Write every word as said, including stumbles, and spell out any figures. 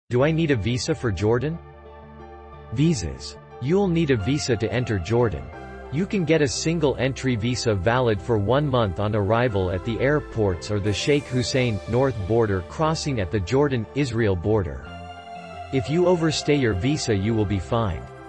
Do I need a visa for Jordan? Visas. You'll need a visa to enter Jordan. You can get a single-entry visa valid for one month on arrival at the airports or the Sheikh Hussein, North border crossing at the Jordan-Israel border. If you overstay your visa you will be fined.